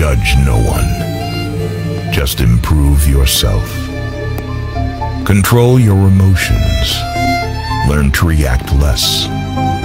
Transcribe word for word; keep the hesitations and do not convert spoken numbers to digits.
judge no one. Just improve yourself. Control your emotions. Learn to react less